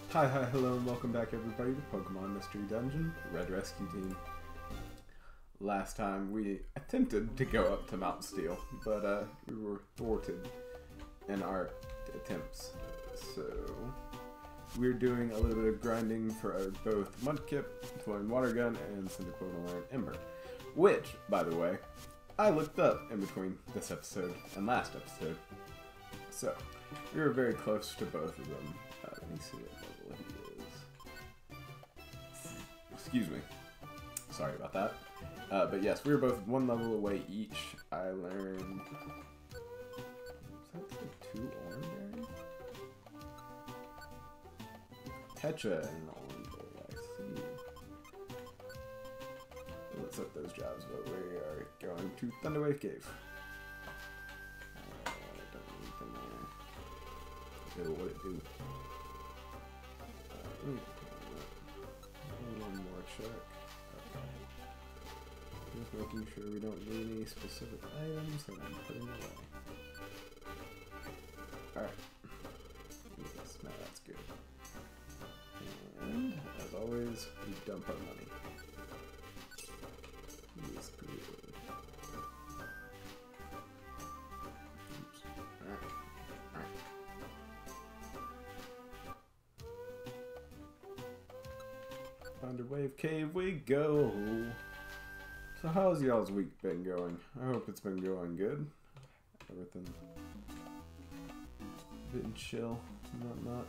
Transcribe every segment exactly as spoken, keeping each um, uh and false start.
Hi, hi, hello, and welcome back everybody to Pokemon Mystery Dungeon, Red Rescue Team. Last time we attempted to go up to Mount Steel, but uh, we were thwarted in our attempts. So, we're doing a little bit of grinding for our both Mudkip, Flowing Water Gun, and Cyndaquil to learn Ember. Which, by the way, I looked up in between this episode and last episode. So, we were very close to both of them. Uh, let me see what level he is. Excuse me. Sorry about that. Uh, but yes, we were both one level away each. I learned... Was that like two Oranberry? Pecha and Oranberry, I see. Let's set those jobs, but we are going to Thunderwave Cave. Uh, don't need anything there. Ew, what it do? Uh, ooh, one more check. Okay. Just making sure we don't need any specific items that I'm putting away. Alright. Yes, now that's good. And, as always, we dump our money. Yes, good. Oops. Alright. Alright. Thunderwave Cave we go! So how's y'all's week been going? I hope it's been going good. Everything been chill and whatnot.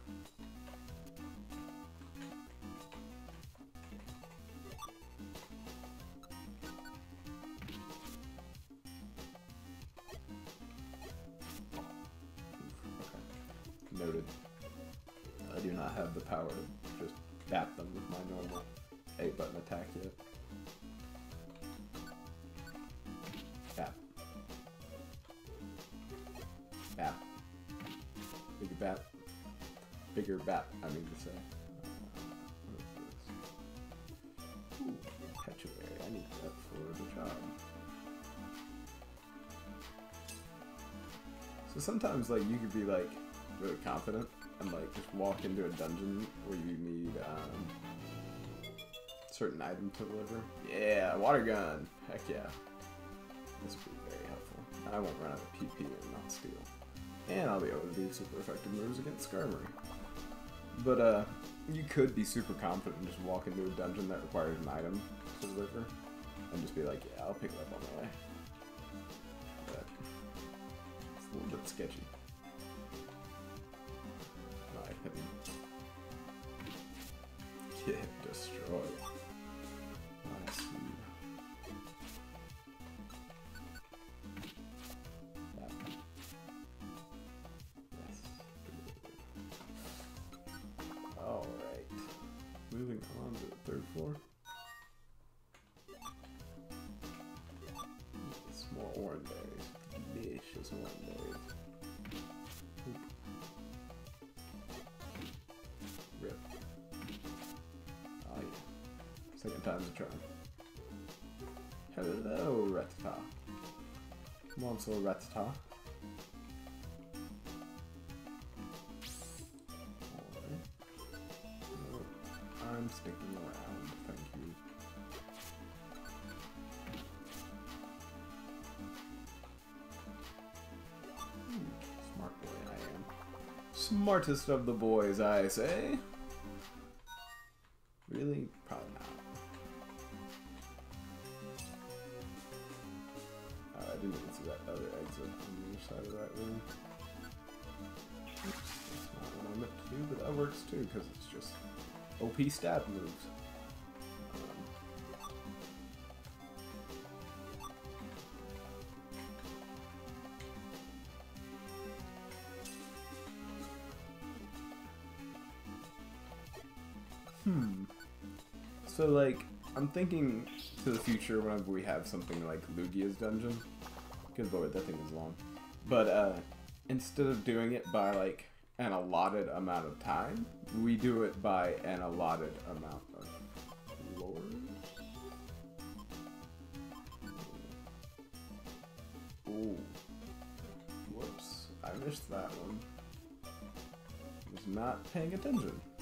Okay. Noted. I do not have the power to just tap them with my normal A button attack yet. Bap. Bap. Bigger bap. Bigger bap, I mean to say. Uh, what is this? Ooh, Petuary. I need that for the job. So sometimes, like, you could be, like, really confident and, like, just walk into a dungeon where you need, um, certain item to deliver. Yeah, water gun! Heck yeah. This would be very helpful. I won't run out of P P and not steal. And I'll be able to do super effective moves against Skarmory. But, uh, you could be super confident and just walk into a dungeon that requires an item to deliver. And just be like, yeah, I'll pick it up on the way. But, it's a little bit sketchy. In my opinion. Get destroyed. Nice. Alright. Moving on to the third floor. It's more Oranberries. Delicious Oranberries. Oop. Rip. Oh yeah. Second time's a charm. Hello, Rattata. Come on, so Rattata. I'm sticking around, thank you. Hmm, smart boy I am. Smartest of the boys, I say. Really? Probably not. Uh, I didn't even see that other exit on the other side of that room. Oops, that's not what I meant to do, but that works too, because it's just O P stab moves. Um. Hmm. So, like, I'm thinking to the future whenever we have something like Lugia's dungeon. Good lord, that thing is long. But, uh, instead of doing it by, like, an allotted amount of time, we do it by an allotted amount of floors. Ooh. Whoops. I missed that one. Was not paying attention.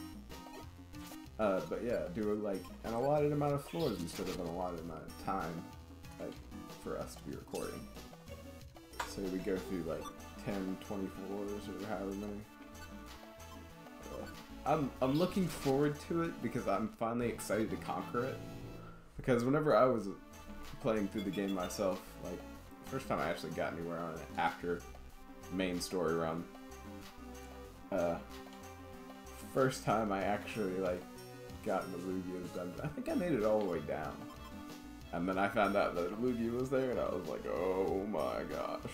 Uh, but yeah, do like an allotted amount of floors instead of an allotted amount of time, like for us to be recording. So we go through like ten, twenty floors or however many. Uh, I'm I'm looking forward to it because I'm finally excited to conquer it. Because whenever I was playing through the game myself, like first time I actually got anywhere on it after main story run. Uh, first time I actually like got in the Lugia's dungeon. I think I made it all the way down. And then I found out that Lugia was there and I was like, oh my gosh.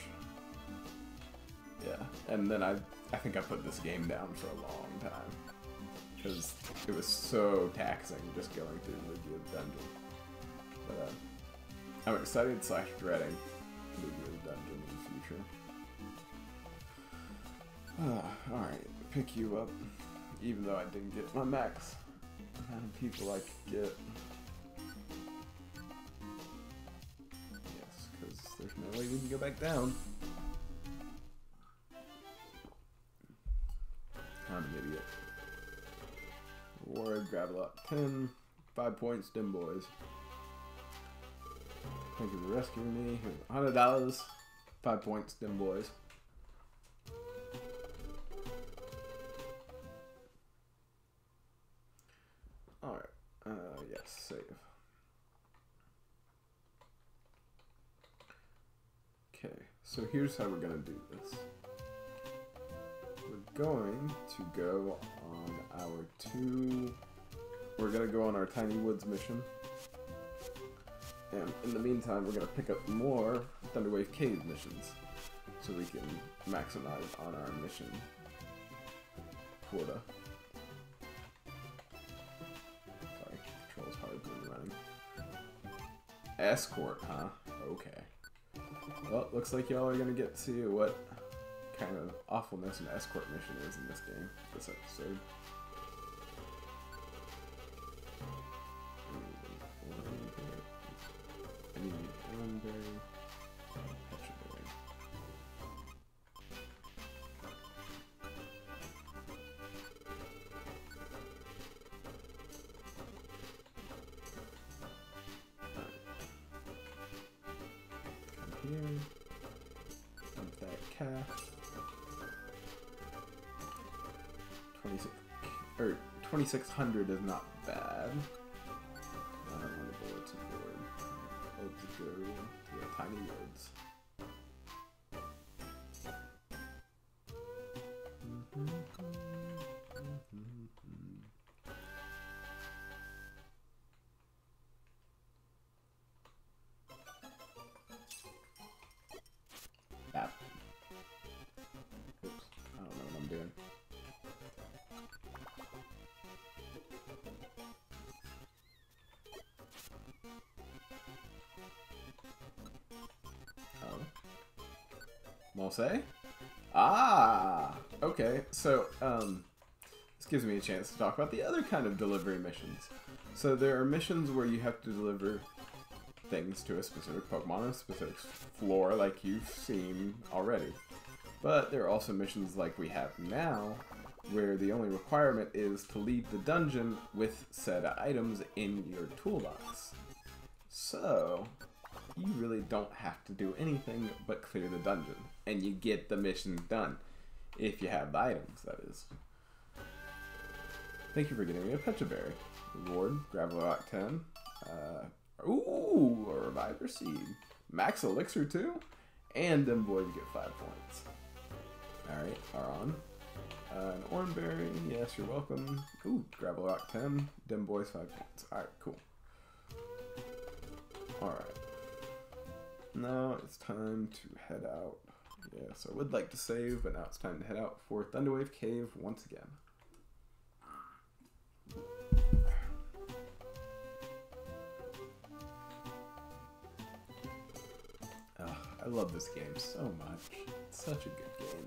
Yeah, and then I I think I put this game down for a long time. Because it was so taxing just going through Lugia's dungeon. But uh, I'm excited slash dreading Lugia's dungeon in the future. Uh, Alright, pick you up. Even though I didn't get my max amount of people I could get. Yes, because there's no way we can go back down. I'm an idiot. Reward, grab a lot. ten. Five points, dim boys. Thank you for rescuing me. Here's one hundred dollars. Five points, dim boys. Alright. Uh, yes, save. Okay, so here's how we're gonna do this. We're going to go on our two... We're gonna go on our Tiny Woods mission. And in the meantime, we're gonna pick up more Thunderwave Cave missions. So we can maximize on our mission quota. Sorry, control's hard when running. Escort, huh? Okay. Well, looks like y'all are gonna get to see what kind of awfulness an escort mission is in this game, this episode. I need one berry, petra berry. Come here. Dump that calf. twenty-six or twenty-six hundred is not bad. I don't want the bullets aboard. Let's go to the Tiny Woods. App. Oops, I don't know what I'm doing. Mose? Ah! Okay, so, um, this gives me a chance to talk about the other kind of delivery missions. So there are missions where you have to deliver things to a specific Pokemon on a specific floor, like you've seen already. But there are also missions like we have now, where the only requirement is to leave the dungeon with said items in your toolbox. So, you really don't have to do anything but clear the dungeon, and you get the mission done, if you have the items, that is. Thank you for getting me a Petra Berry. Reward, Gravel Rock ten. Uh, ooh, a Reviver Seed. Max Elixir too? And them boys get five points. Alright, Aron. Uh, an Oranberry, yes, you're welcome. Ooh, Gravel Rock ten. Dim boys five points. Alright, cool. Alright. Now it's time to head out. Yeah, so I would like to save, but now it's time to head out for Thunderwave Cave once again. Oh, I love this game so much. It's such a good game.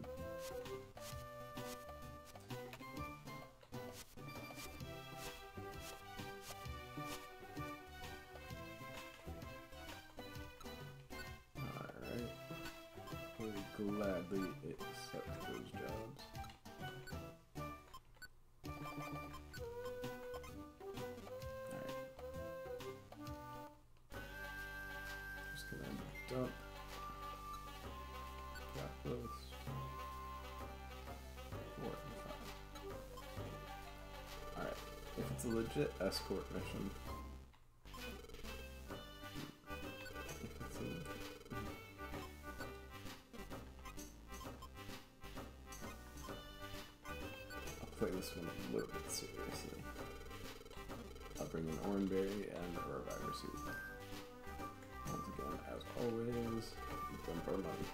Gladly accept those jobs. if it's a legit escort mission. If it's a I'll play this one a little bit seriously. I'll bring an Oranberry and a Reviver Suit. Once again, as always, bumper money.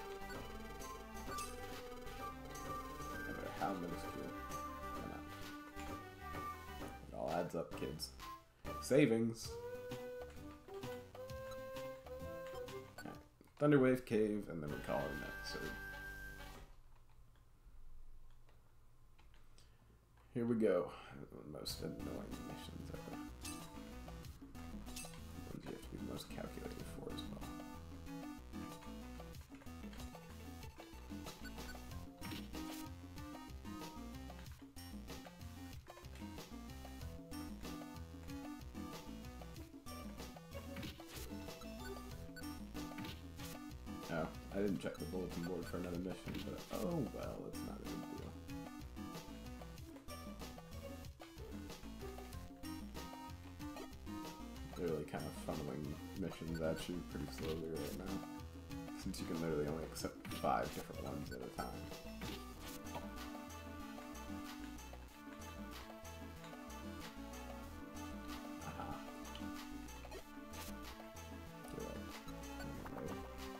No matter how minuscule. Why not? It all adds up, kids. Savings! Alright. Thunderwave Cave, and then we call it an episode. Here we go. The most annoying missions ever. Ones you have to be the most calculated for as well. Oh, I didn't check the bulletin board for another mission, but oh well, it's not a big deal. Literally kind of funneling missions at you pretty slowly right now, since you can literally only accept five different ones at a time. Aha. Get up. Right.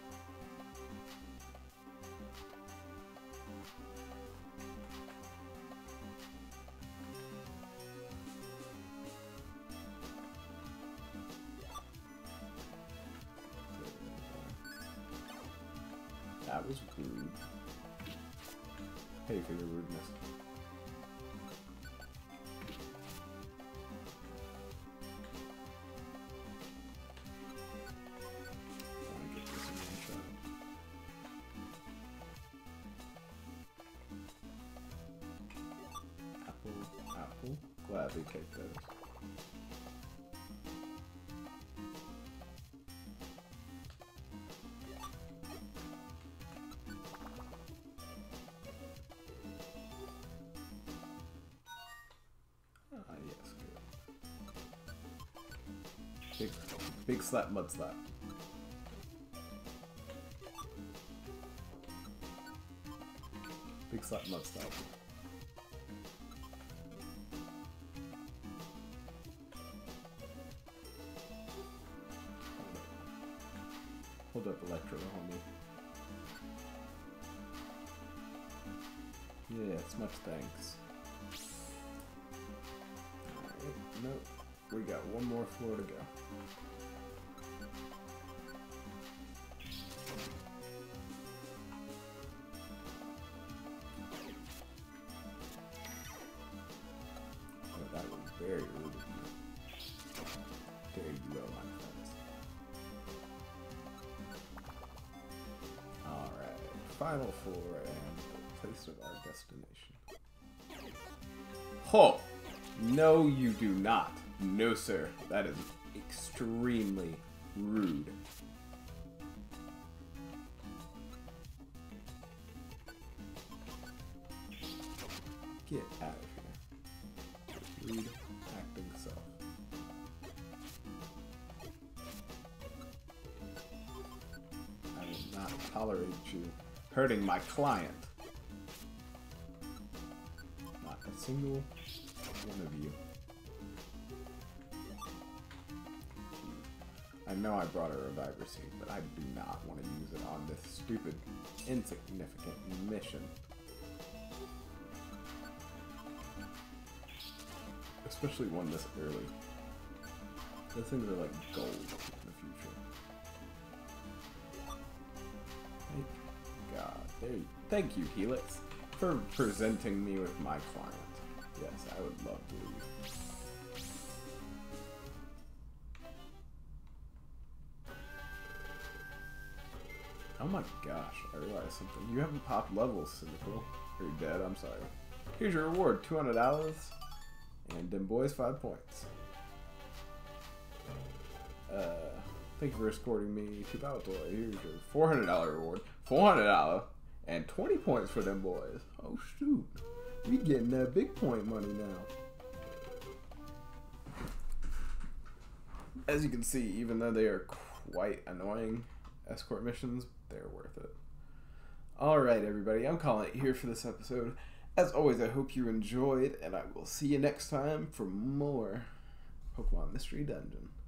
That was rude. Pay for your rudeness. I want to get this in one shot. Apple, apple. Gladly take those. Ah, yes, good. Big, big slap, mud slap. Big slap, mud slap. Hold up, Electro, homie. Yes, much thanks. Alright, nope. We got one more floor to go. Oh, that was very rude of me. There you go, my friends. Alright, final floor and the place of our destination. Ho! No, you do not. No, sir. That is extremely rude. Get out of here. Rude acting self. I will not tolerate you hurting my client. Not a single one of you. I know I brought a reviver seed, but I do not want to use it on this stupid, insignificant mission. Especially one this early. Those things are like gold in the future. Thank God. There you, thank you, Helix, for presenting me with my client. Yes, I would love to leave. Oh my gosh, I realized something. You haven't popped levels, Cynical. Or you're dead, I'm sorry. Here's your reward, two hundred dollars. And them boys, five points. Uh, thank you for escorting me to Battle. Here's your four hundred dollar reward. four hundred dollars. And twenty points for them boys. Oh shoot. We getting that big point money now. as you can see, even though they are quite annoying escort missions, they're worth it. Alright, everybody, I'm calling it here for this episode. As always, I hope you enjoyed, and I will see you next time for more Pokemon Mystery Dungeon.